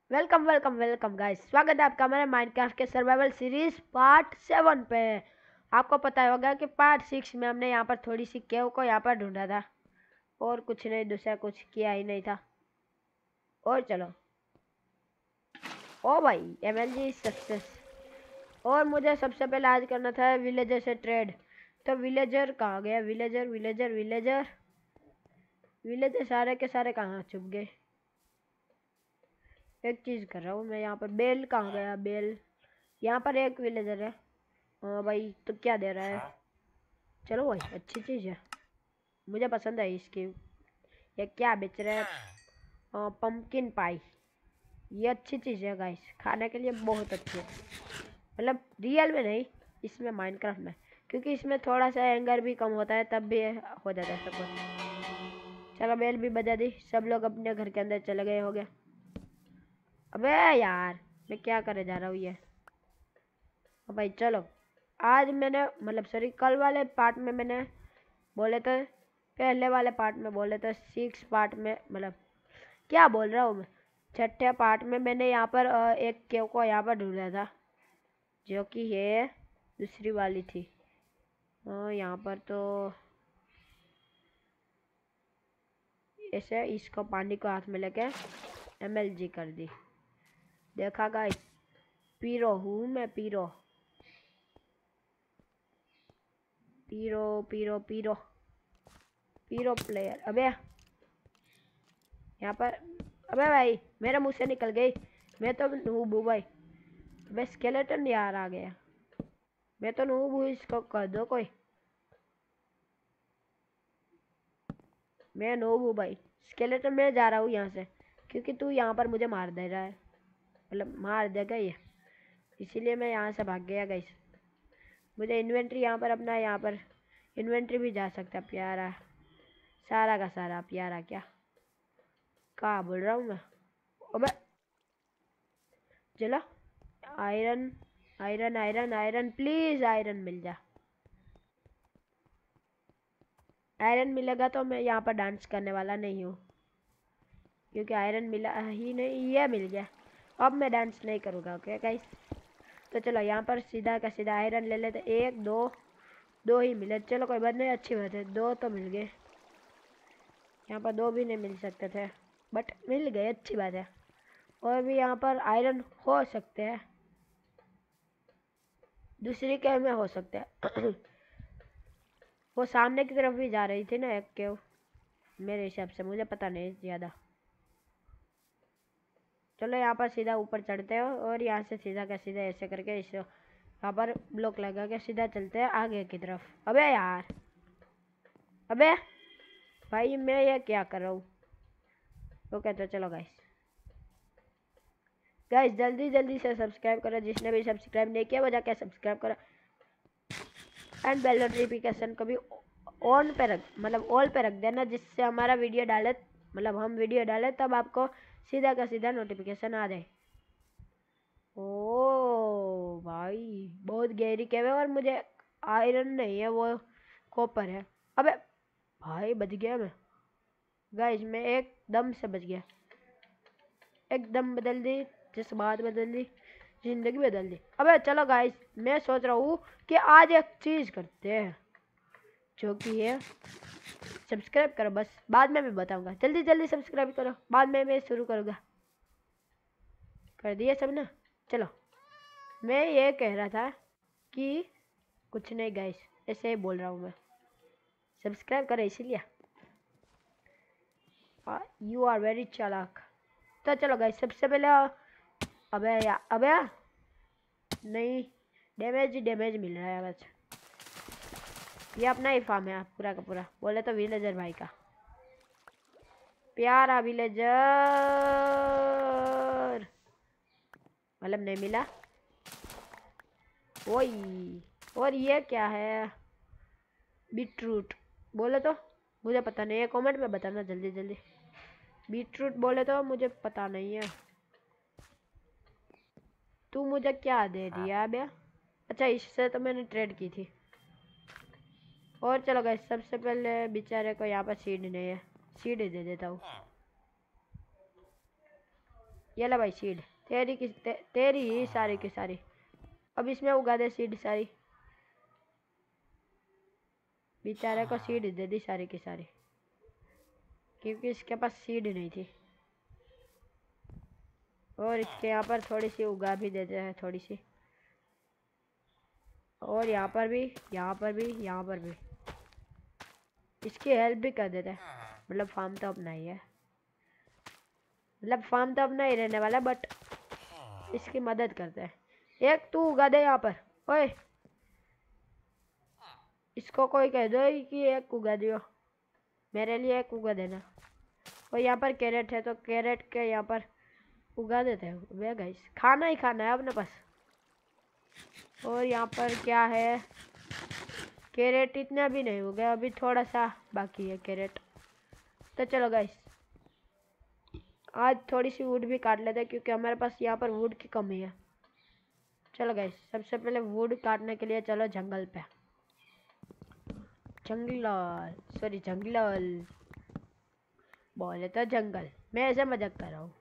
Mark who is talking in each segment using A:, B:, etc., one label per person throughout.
A: Welcome welcome welcome guys, स्वागत है आपका हमारे माइनक्राफ्ट के सर्वाइवल सीरीज पार्ट 7 पे। आपको पता होगा कि पार्ट 6 में हमने यहाँ पर थोड़ी सी केव को यहाँ पर ढूंढा था और कुछ नहीं, दूसरा कुछ किया ही नहीं था। और चलो, ओ भाई एमएलजी सक्सेस। और मुझे सबसे पहले आज करना था विलेजर से ट्रेड। तो विलेजर कहाँ गया? विलेजर विलेजर विलेजर विलेजर सारे के सारे कहाँ छुप गए? एक चीज़ कर रहा हूँ मैं यहाँ पर। बेल कहाँ गया? बेल यहाँ पर एक विलेजर है। हाँ भाई, तो क्या दे रहा है? चलो भाई, अच्छी चीज़ है, मुझे पसंद है इसकी। ये क्या बेच रहा है? Pumpkin pie. ये अच्छी चीज़ है गाइस, खाने के लिए बहुत अच्छी है। मतलब रियल में नहीं, इसमें माइनक्राफ्ट में, क्योंकि इसमें थोड़ा सा एंगर भी कम होता है, तब भी हो जाता है सब कुछ। चलो बेल भी बजा दी, सब लोग अपने घर के अंदर चले गए हो गया। अबे यार, मैं क्या करे जा रहा हूँ ये। भाई चलो, आज मैंने मतलब सॉरी, कल वाले पार्ट में मैंने बोले थे, पहले वाले पार्ट में बोले थे, 6 पार्ट में, मतलब क्या बोल रहा हूँ मैं, 6ठे पार्ट में मैंने यहाँ पर एक केव को यहाँ पर ढूंढा था, जो कि ये दूसरी वाली थी। यहाँ पर तो ऐसे इसको पानी को हाथ में लेके एमएलजी कर दी। देखा गाइस, पीरो हूँ मैं, पीरो पीरो पीरो पीरो पीरो प्लेयर। अबे यहाँ पर, अबे भाई मेरे मुंह से निकल गई, मैं तो नूब हूँ भाई। अबे स्केलेटन यार आ गया, मैं तो नूब हूँ, इसको कर दो कोई। मैं नूब हूँ भाई, स्केलेटन मैं जा रहा हूँ यहाँ से, क्योंकि तू यहाँ पर मुझे मार दे रहा है, मतलब मार देगा ये, इसीलिए मैं यहाँ से भाग गया गाइस। मुझे इन्वेंट्री यहाँ पर अपना, यहाँ पर इन्वेंट्री भी जा सकता है प्यारा, सारा का सारा प्यारा। क्या बोल रहा हूँ मैं? अबे चलो, iron iron iron iron, please iron मिल जा। आयरन मिलेगा तो मैं यहाँ पर डांस करने वाला नहीं हूँ, क्योंकि आयरन मिला ही नहीं, ये मिल गया। अब मैं डांस नहीं करूँगा, ओके गाइस। तो चलो यहाँ पर सीधा का सीधा आयरन ले लेते। एक दो, दो ही मिले, चलो कोई बात नहीं, अच्छी बात है, दो तो मिल गए। यहाँ पर दो भी नहीं मिल सकते थे, बट मिल गए, अच्छी बात है। और भी यहाँ पर आयरन हो सकते हैं, दूसरी केव में हो सकते हैं। वो सामने की तरफ भी जा रही थी ना एक केव, मेरे हिसाब से, मुझे पता नहीं ज़्यादा। चलो यहाँ पर सीधा ऊपर चढ़ते हो, और यहाँ से सीधा का सीधा ऐसे करके इस यहाँ पर ब्लॉक लगा के सीधा चलते हैं आगे की तरफ। अबे यार, अबे भाई मैं ये क्या कर रहा हूँ? ओके तो चलो गाइस, गाइस जल्दी जल्दी से सब्सक्राइब करो, जिसने भी सब्सक्राइब नहीं किया वो जाके सब्सक्राइब करो, एंड बेल नोटिफिकेशन को भी ऑन पे रख, मतलब ऑल पे रख देना, जिससे हमारा वीडियो डाले, मतलब हम वीडियो डालें तब आपको सीधा का सीधा नोटिफिकेशन आ जाए। ओ भाई, बहुत गहरी केव है, और मुझे आयरन नहीं है, वो कॉपर है। अबे भाई बच गया मैं गाइस, मैं एकदम से बच गया, एकदम बदल दी, जज्बात बदल दी, जिंदगी बदल दी। अबे चलो गाइस, मैं सोच रहा हूँ कि आज एक चीज़ करते हैं, जो कि है सब्सक्राइब करो। बस बाद में भी बताऊंगा, जल्दी जल्दी सब्सक्राइब करो, बाद में मैं शुरू करूँगा। कर दिया सब ना? चलो, मैं ये कह रहा था कि कुछ नहीं गाइस, ऐसे ही बोल रहा हूँ मैं, सब्सक्राइब करो इसीलिए। यू आर वेरी चालाक। तो चलो गाइस, सबसे पहले, अबे यार, अबे नहीं, डैमेज ही डैमेज मिल रहा है बस। ये अपना ही फार्म है पूरा का पूरा, बोले तो विलेजर भाई का प्यारा विलेजर, मतलब नहीं मिला। वही, और ये क्या है? बीटरूट बोले तो, मुझे पता नहीं है, कमेंट में बताना जल्दी जल्दी। बीटरूट बोले तो मुझे पता नहीं है। तू मुझे क्या दे दिया बे? अच्छा, इससे तो मैंने ट्रेड की थी। और चलो गाइस, सबसे पहले बेचारे को यहाँ पर सीड नहीं है, सीड दे देता हूँ। ये ले भाई सीड, तेरी ही सारी की सारी। अब इसमें उगा दे सीड सारी, बेचारे को सीड दे दी सारी की सारी, क्योंकि इसके पास सीड नहीं थी। और इसके यहाँ पर थोड़ी सी उगा भी देते हैं, थोड़ी सी। और यहाँ पर भी, यहाँ पर भी, यहाँ पर भी इसकी हेल्प भी कर देते हैं। मतलब फार्म तो अपना ही है, मतलब फार्म तो अपना ही रहने वाला, बट इसकी मदद करते हैं। एक तू उगा दे यहाँ पर, ओए इसको कोई कह दो कि एक उगा दियो, मेरे लिए एक उगा देना। और यहाँ पर कैरेट है तो कैरेट के यहाँ पर उगा देते हैं। वे गाइस खाना ही खाना है अपने पास। और यहाँ पर क्या है, कैरेट इतना भी नहीं हो गया, अभी थोड़ा सा बाकी है कैरेट। तो चलो गाइस आज थोड़ी सी वुड भी काट लेते हैं, क्योंकि हमारे पास यहाँ पर वुड की कमी है। चलो गाइस सबसे पहले वुड काटने के लिए चलो जंगल पे। जंगल बोले तो जंगल, मैं ऐसे मजाक कर रहा हूँ।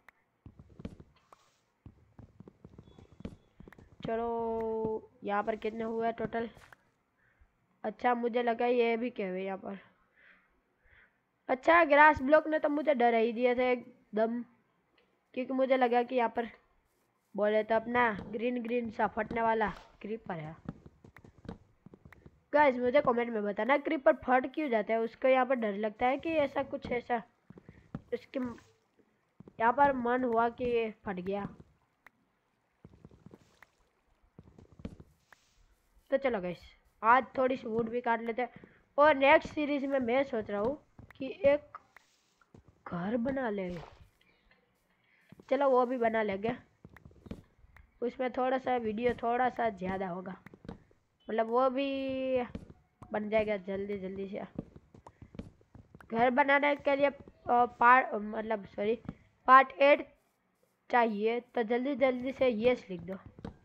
A: चलो यहाँ पर कितने हुए टोटल? अच्छा मुझे लगा ये भी क्या है यहाँ पर। अच्छा ग्रास ब्लॉक ने तो मुझे डरा ही दिया था एकदम, क्योंकि मुझे लगा कि यहाँ पर बोले तो अपना ग्रीन ग्रीन सा फटने वाला क्रीपर है। गाइस मुझे कमेंट में बताना क्रीपर फट क्यों जाता है, उसको यहाँ पर डर लगता है कि ऐसा कुछ ऐसा उसके यहाँ पर मन हुआ कि ये फट गया। तो चलो गाइस आज थोड़ी सी वुड भी काट लेते हैं, और नेक्स्ट सीरीज में मैं सोच रहा हूँ कि एक घर बना ले। चलो वो भी बना लेंगे, उसमें थोड़ा सा वीडियो थोड़ा सा ज़्यादा होगा, मतलब वो भी बन जाएगा जल्दी जल्दी से। घर बनाने के लिए पार्ट 8 चाहिए, तो जल्दी जल्दी से यस लिख दो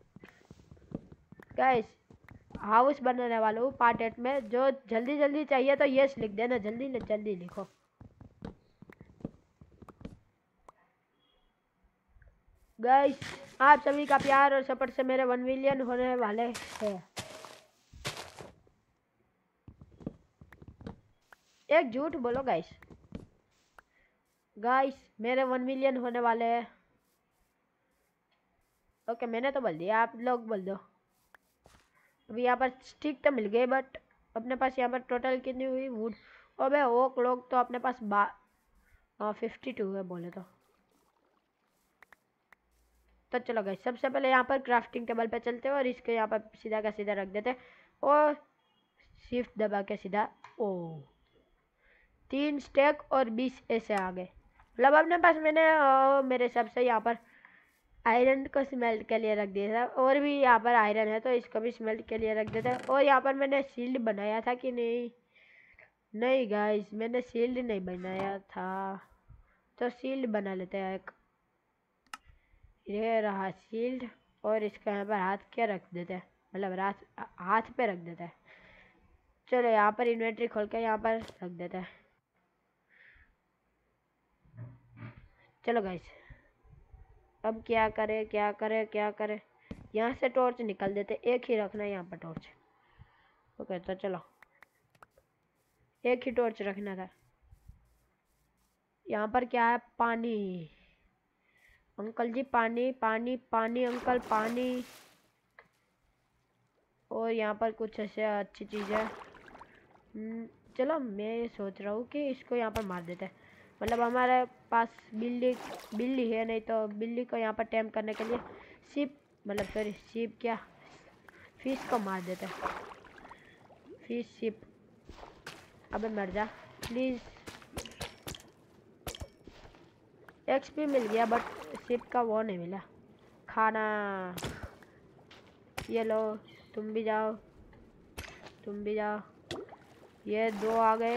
A: गाइस। हाउस बनाने वाला हूँ पार्ट 8 में, जो जल्दी जल्दी चाहिए तो यस लिख देना, जल्दी जल्दी लिखो। गाइस आप सभी का प्यार और सपोर्ट से मेरे 1 मिलियन होने वाले हैं। एक झूठ बोलो गाइस, मेरे 1 मिलियन होने वाले हैं। ओके मैंने तो बोल दिया, आप लोग बोल दो। अभी यहाँ पर स्टिक तो मिल गए, बट अपने पास यहाँ पर टोटल कितनी हुई वुड? अबे ओक लोग तो अपने पास 52 है बोले तो चलो गाइस सबसे पहले यहाँ पर क्राफ्टिंग टेबल पे चलते हैं और इसको यहाँ पर सीधा का सीधा रख देते हैं, और शिफ्ट दबा के सीधा। ओ 3 स्टैक और 20 ऐसे आ गए। मतलब अपने पास मैंने मेरे हिसाब से यहाँ पर आयरन को स्मेल्ट के लिए रख दिया था, और भी यहाँ पर आयरन है तो इसको भी स्मेल्ट के लिए रख देते हैं। और यहाँ पर मैंने शील्ड बनाया था कि नहीं? नहीं गाइस मैंने शील्ड नहीं बनाया था, तो शील्ड बना लेते हैं एक। ये रहा शील्ड, और इसका यहाँ पर हाथ क्या रख देते हैं, मतलब हाथ पे रख देता है। चलो यहाँ पर इन्वेंट्री खोल के यहाँ पर रख देता है। चलो गाइस अब क्या करें क्या करें क्या करें, यहाँ से टॉर्च निकल देते, एक ही रखना है यहाँ पर टॉर्च। ओके तो चलो एक ही टॉर्च रखना था। यहाँ पर क्या है? पानी अंकल जी, पानी पानी पानी अंकल पानी। और यहाँ पर कुछ ऐसे अच्छी चीज़ है। चलो मैं सोच रहा हूँ कि इसको यहाँ पर मार देते हैं, मतलब हमारे पास बिल्ली है, नहीं तो बिल्ली को यहाँ पर टैम करने के लिए शिप फिश को मार देते हैं। शिप अबे मर जा प्लीज़। एक्सपी मिल गया बट शिप का वो नहीं मिला खाना। ये लो तुम भी जाओ। ये 2 आ गए,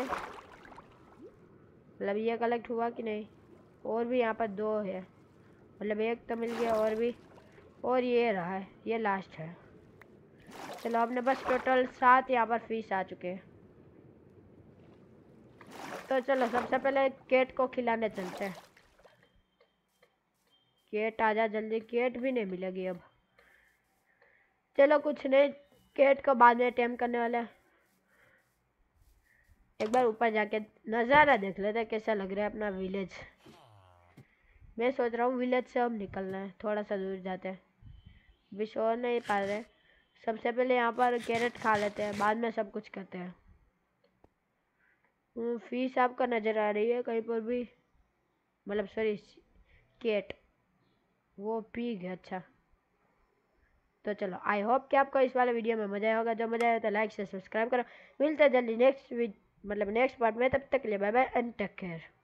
A: मतलब ये कलेक्ट हुआ कि नहीं? और भी यहाँ पर 2 है, मतलब एक तो मिल गया और ये रहा है, ये लास्ट है। चलो अपने पास टोटल 7 यहाँ पर फिश आ चुके हैं। तो चलो सबसे पहले कैट को खिलाने चलते हैं। केट आ जा जल्दी, केट भी नहीं मिलेगी अब। चलो कुछ नहीं, केट को बाद में टेम करने वाला है। एक बार ऊपर जाके नज़ारा देख लेते हैं कैसा लग रहा है अपना विलेज। मैं सोच रहा हूँ विलेज से अब निकलना है, थोड़ा सा दूर जाते हैं, अभी सो नहीं पा रहे। सबसे पहले यहाँ पर कैरेट खा लेते हैं, बाद में सब कुछ करते हैं। फीस आपको नज़र आ रही है कहीं पर भी, मतलब सॉरी केट, वो पी गया। अच्छा तो चलो, आई होप कि आपको इस वाले वीडियो में मज़ा आया होगा। जो मज़ा आया तो लाइक से सब्सक्राइब करो। मिलते हैं जल्दी नेक्स्ट मतलब नेक्स्ट पार्ट में, तब तक के लिए bye bye and take care.